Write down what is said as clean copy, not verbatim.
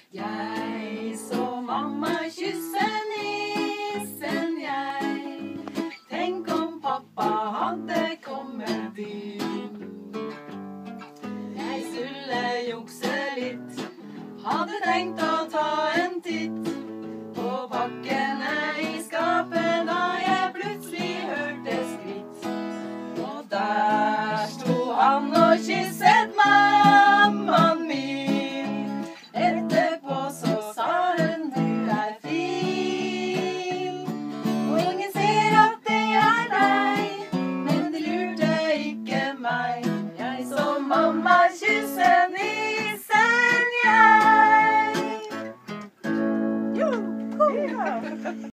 Jeg så mamma kysse nissen, jeg. Tenk om pappa hadde kommet inn. Jeg skulle jukse litt, hadde tenkt å ta en titt på pakkene i skapet da jeg plutselig hørte skritt. Og der sto han og kysse